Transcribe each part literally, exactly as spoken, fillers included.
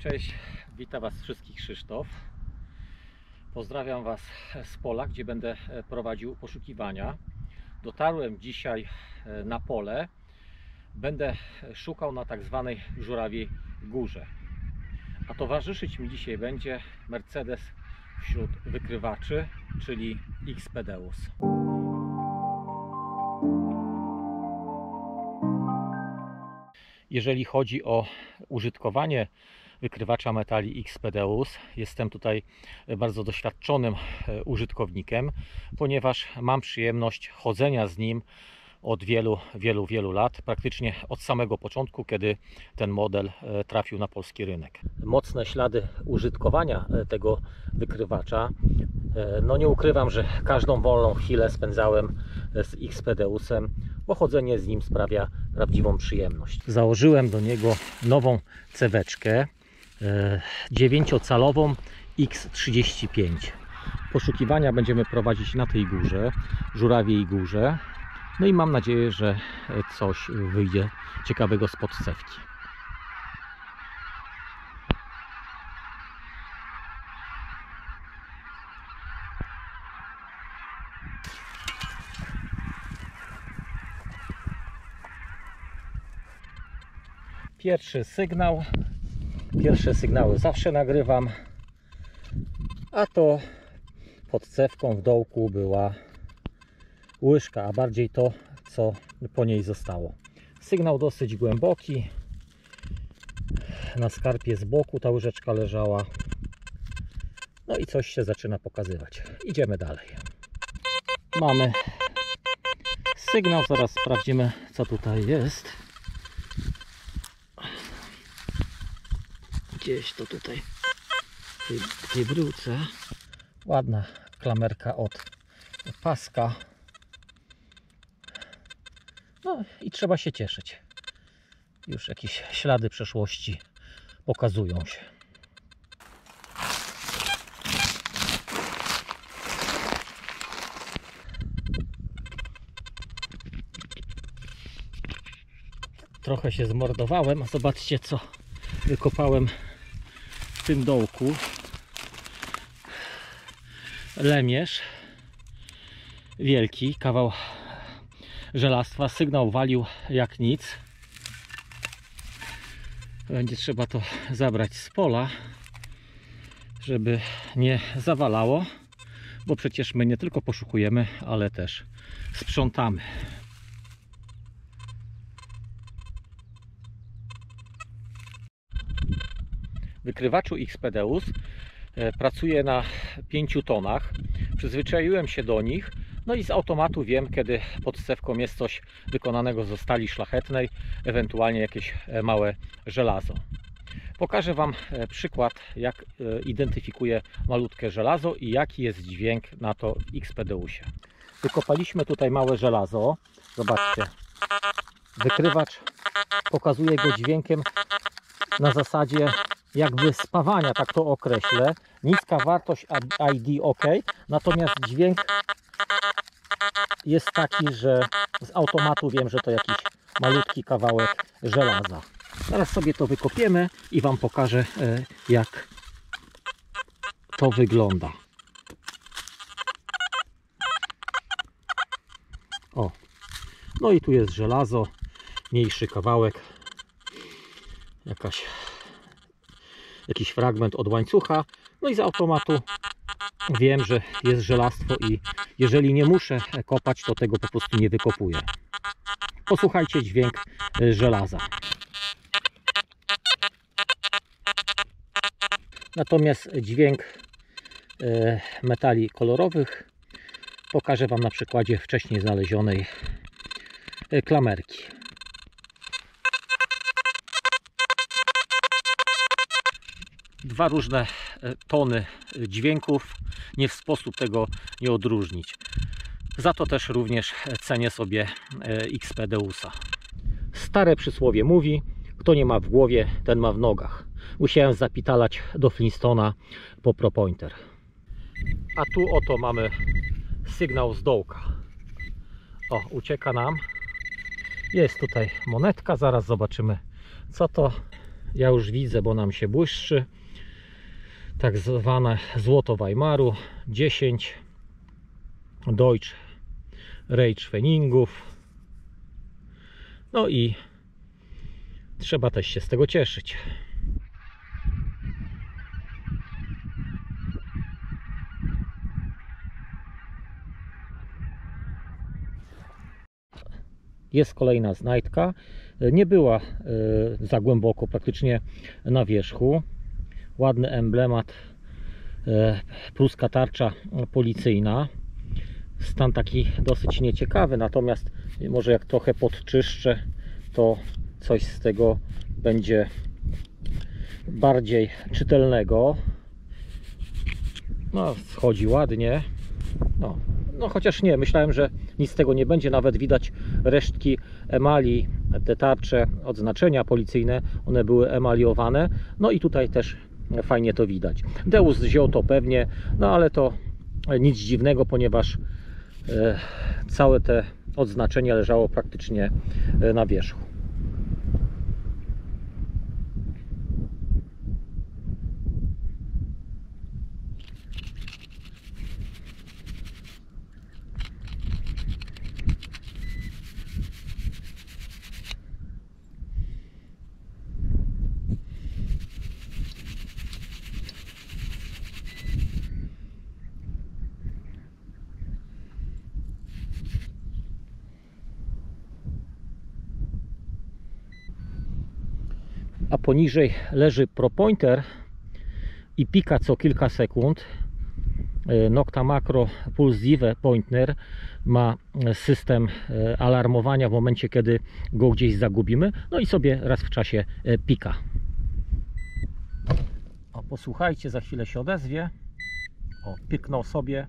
Cześć, witam Was wszystkich, Krzysztof. Pozdrawiam Was z pola, gdzie będę prowadził poszukiwania. Dotarłem dzisiaj na pole. Będę szukał na tak zwanej Żurawiej Górze. A towarzyszyć mi dzisiaj będzie Mercedes wśród wykrywaczy, czyli Xpedeus. Jeżeli chodzi o użytkowanie wykrywacza metali Xpedeus, jestem tutaj bardzo doświadczonym użytkownikiem, ponieważ mam przyjemność chodzenia z nim od wielu, wielu, wielu lat, praktycznie od samego początku, kiedy ten model trafił na polski rynek. Mocne ślady użytkowania tego wykrywacza, no nie ukrywam, że każdą wolną chwilę spędzałem z Xpedeusem, bo chodzenie z nim sprawia prawdziwą przyjemność. Założyłem do niego nową ceweczkę dziewięciocalową X trzydzieści pięć. Poszukiwania będziemy prowadzić na tej górze, Żurawiej Górze. No i mam nadzieję, że coś wyjdzie ciekawego spod cewki. Pierwszy sygnał. Pierwsze sygnały zawsze nagrywam. A to pod cewką w dołku była łyżka, a bardziej to, co po niej zostało. Sygnał dosyć głęboki. Na skarpie z boku ta łyżeczka leżała. No i coś się zaczyna pokazywać. Idziemy dalej. Mamy sygnał, zaraz sprawdzimy, co tutaj jest. Gdzieś to tutaj w tej, w tej bryłce. Ładna klamerka od paska. No i trzeba się cieszyć. Już jakieś ślady przeszłości pokazują się. Trochę się zmordowałem, a zobaczcie, co wykopałem w tym dołku. Lemierz wielki, kawał żelastwa. Sygnał walił jak nic. Będzie trzeba to zabrać z pola, żeby nie zawalało, bo przecież my nie tylko poszukujemy, ale też sprzątamy. W wykrywaczu Xpedeus pracuję na pięciu tonach. Przyzwyczaiłem się do nich. No i z automatu wiem, kiedy pod cewką jest coś wykonanego ze stali szlachetnej, ewentualnie jakieś małe żelazo. Pokażę Wam przykład, jak identyfikuję malutkie żelazo i jaki jest dźwięk na to w Xpedeusie. Wykopaliśmy tutaj małe żelazo. Zobaczcie. Wykrywacz pokazuje go dźwiękiem na zasadzie jakby spawania, tak to określę. Niska wartość I D OK, natomiast dźwięk jest taki, że z automatu wiem, że to jakiś malutki kawałek żelaza. Teraz sobie to wykopiemy i Wam pokażę, jak to wygląda. O, no i tu jest żelazo, mniejszy kawałek, jakaś, jakiś fragment od łańcucha. No i z automatu wiem, że jest żelastwo i jeżeli nie muszę kopać, to tego po prostu nie wykopuję. Posłuchajcie dźwięk żelaza. Natomiast dźwięk metali kolorowych pokażę Wam na przykładzie wcześniej znalezionej klamerki. Dwa różne tony dźwięków, nie w sposób tego nie odróżnić. Za to też również cenię sobie Xpedeusa. Stare przysłowie mówi, kto nie ma w głowie, ten ma w nogach. Musiałem zapitalać do Flintstona po ProPointer. A tu oto mamy sygnał z dołka. O, ucieka nam. Jest tutaj monetka, zaraz zobaczymy, co to ja już widzę, bo nam się błyszczy. Tak zwane złoto Weimaru dziesięć Deutsch Reitschweningów. No i trzeba też się z tego cieszyć. Jest kolejna znajdka. Nie była za głęboko, praktycznie na wierzchu. Ładny emblemat, pruska tarcza policyjna. Stan taki dosyć nieciekawy, natomiast może jak trochę podczyszczę, to coś z tego będzie bardziej czytelnego. No, schodzi ładnie. No, no chociaż nie, myślałem, że nic z tego nie będzie. Nawet widać resztki emali, te tarcze, odznaczenia policyjne, one były emaliowane. No i tutaj też fajnie to widać. Deus wziął to pewnie, no ale to nic dziwnego, ponieważ e, całe te odznaczenie leżało praktycznie na wierzchu. A poniżej leży ProPointer i pika co kilka sekund. Nokta Makro Pulse Pointer ma system alarmowania w momencie, kiedy go gdzieś zagubimy. No i sobie raz w czasie pika. O, posłuchajcie, za chwilę się odezwie. O, pyknął sobie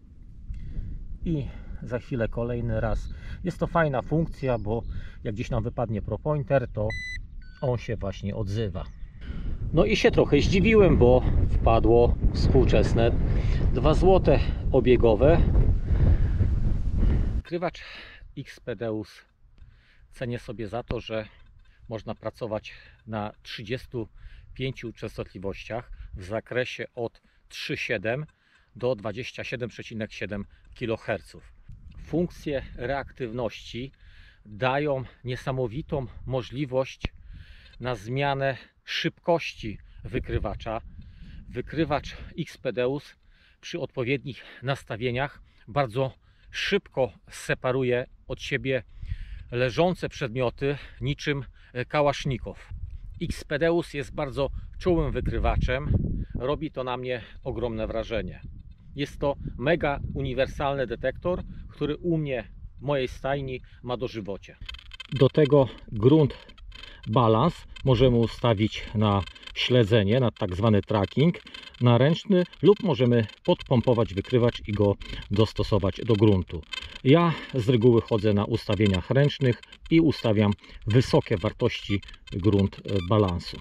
i za chwilę kolejny raz. Jest to fajna funkcja, bo jak gdzieś nam wypadnie ProPointer, to on się właśnie odzywa. No i się trochę zdziwiłem, bo wpadło współczesne dwa złote obiegowe. Wykrywacz Xpedeus cenię sobie za to, że można pracować na trzydziestu pięciu częstotliwościach w zakresie od trzy przecinek siedem do dwudziestu siedmiu przecinek siedem kiloherców. Funkcje reaktywności dają niesamowitą możliwość na zmianę szybkości wykrywacza. Wykrywacz Xpedeus przy odpowiednich nastawieniach bardzo szybko separuje od siebie leżące przedmioty niczym kałasznikow. Xpedeus jest bardzo czułym wykrywaczem. Robi to na mnie ogromne wrażenie. Jest to mega uniwersalny detektor, który u mnie, w mojej stajni, ma dożywocie. Do tego grunt balans możemy ustawić na śledzenie, na tak zwany tracking, na ręczny, lub możemy podpompować wykrywacz i go dostosować do gruntu. Ja z reguły chodzę na ustawieniach ręcznych i ustawiam wysokie wartości grunt balansu.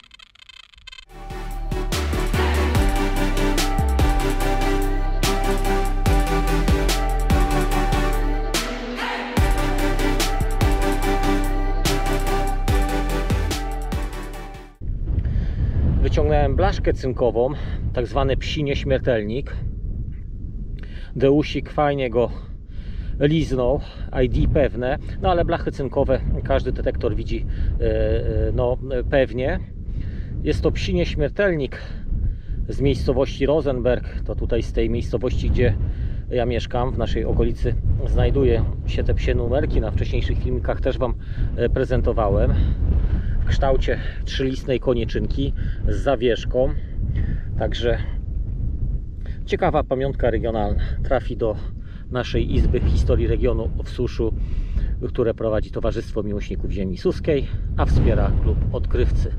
Wyciągnąłem blaszkę cynkową, tak zwany psi nieśmiertelnik. Deusik fajnie go liznął, I D pewne, no ale blachy cynkowe każdy detektor widzi no, pewnie. Jest to psi nieśmiertelnik z miejscowości Rosenberg, to tutaj z tej miejscowości, gdzie ja mieszkam, w naszej okolicy znajduje się te psie numerki, na wcześniejszych filmikach też Wam prezentowałem. W kształcie trzylistnej konieczynki z zawieszką. Także ciekawa pamiątka regionalna. Trafi do naszej Izby Historii Regionu w Suszu, które prowadzi Towarzystwo Miłośników Ziemi Suskiej, a wspiera klub odkrywcy.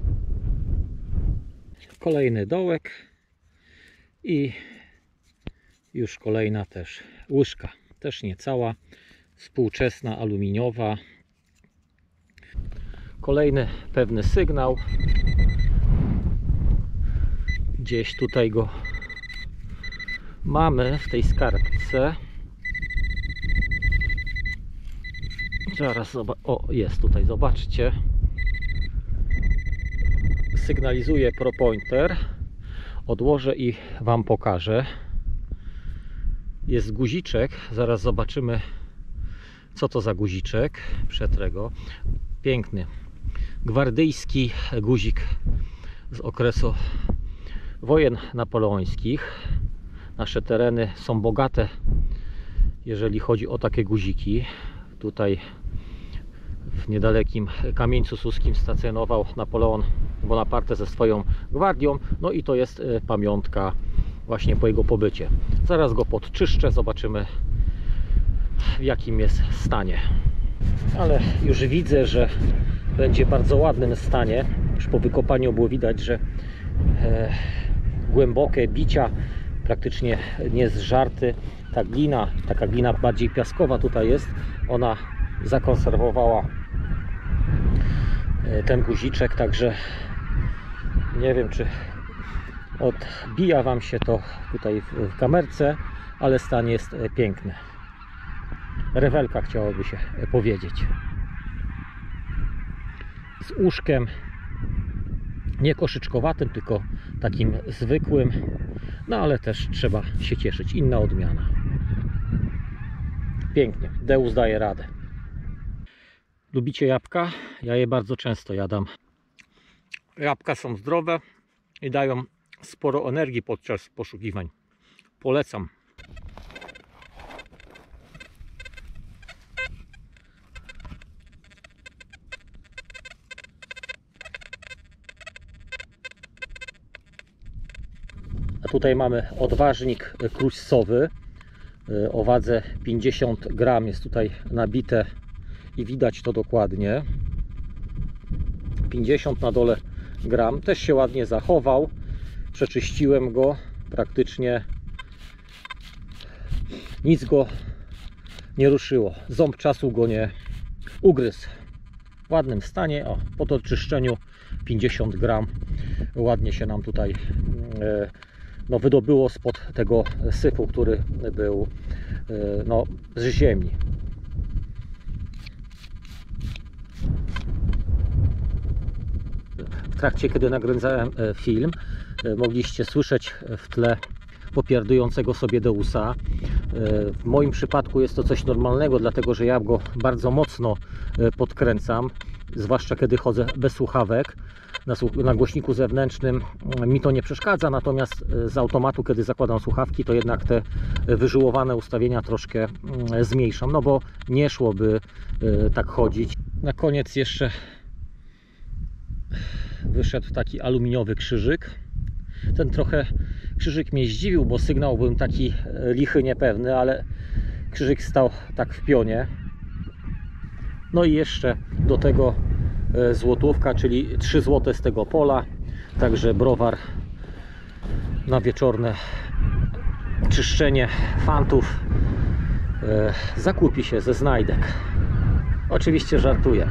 Kolejny dołek i już kolejna też łyżka. Też nie cała, współczesna, aluminiowa. Kolejny pewny sygnał. Gdzieś tutaj go mamy w tej skarbce. Zaraz zobacz. O, jest tutaj, zobaczcie. sygnalizuje ProPointer. Odłożę i Wam pokażę. Jest guziczek, zaraz zobaczymy, co to za guziczek. Przetrę go. Piękny gwardyjski guzik z okresu wojen napoleońskich. Nasze tereny są bogate, jeżeli chodzi o takie guziki. Tutaj w niedalekim Kamieńcu Suskim stacjonował Napoleon Bonaparte ze swoją gwardią. No i to jest pamiątka właśnie po jego pobycie. Zaraz go podczyszczę, zobaczymy, w jakim jest stanie. Ale już widzę, że będzie w bardzo ładnym stanie. Już po wykopaniu było widać, że e, głębokie bicia, praktycznie nie zżarty. Ta glina, taka glina bardziej piaskowa tutaj jest, ona zakonserwowała ten guziczek, także nie wiem, czy odbija Wam się to tutaj w kamerce, ale stan jest piękny. Rewelka, chciałoby się powiedzieć. Z uszkiem nie koszyczkowatym, tylko takim zwykłym, no ale też trzeba się cieszyć. Inna odmiana. Pięknie. Deus daje radę. Lubicie jabłka? Ja je bardzo często jadam. Jabłka są zdrowe i dają sporo energii podczas poszukiwań. Polecam. A tutaj mamy odważnik krućcowy o wadze pięćdziesiąt gram. Jest tutaj nabite i widać to dokładnie. pięćdziesiąt na dole gram. Też się ładnie zachował. Przeczyściłem go. Praktycznie nic go nie ruszyło. Ząb czasu go nie ugryzł. W ładnym stanie. O, po doczyszczeniu pięćdziesiąt gram. Ładnie się nam tutaj e, no, wydobyło spod tego syfu, który był e, no, z ziemi. W trakcie, kiedy nagrywałem film, mogliście słyszeć w tle popierdującego sobie Deusa. W moim przypadku jest to coś normalnego, dlatego że ja go bardzo mocno podkręcam, zwłaszcza kiedy chodzę bez słuchawek. Na głośniku zewnętrznym mi to nie przeszkadza, natomiast z automatu, kiedy zakładam słuchawki, to jednak te wyżyłowane ustawienia troszkę zmniejszam, no bo nie szłoby tak chodzić. Na koniec jeszcze wyszedł taki aluminiowy krzyżyk. Ten trochę krzyżyk mnie zdziwił, bo sygnał był taki lichy, niepewny, ale krzyżyk stał tak w pionie. No i jeszcze do tego złotówka, czyli trzy złote z tego pola. Także browar na wieczorne czyszczenie fantów zakupi się ze znajdek. Oczywiście żartuję.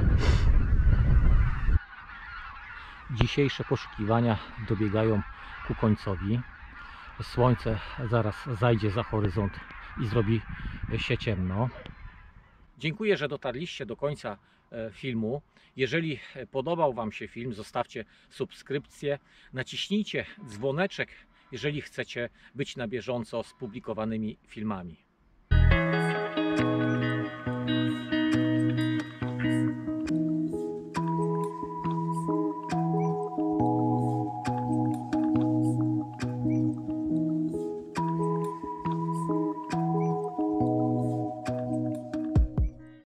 Dzisiejsze poszukiwania dobiegają ku końcowi. Słońce zaraz zajdzie za horyzont i zrobi się ciemno. Dziękuję, że dotarliście do końca filmu. Jeżeli podobał Wam się film, zostawcie subskrypcję, naciśnijcie dzwoneczek, jeżeli chcecie być na bieżąco z publikowanymi filmami.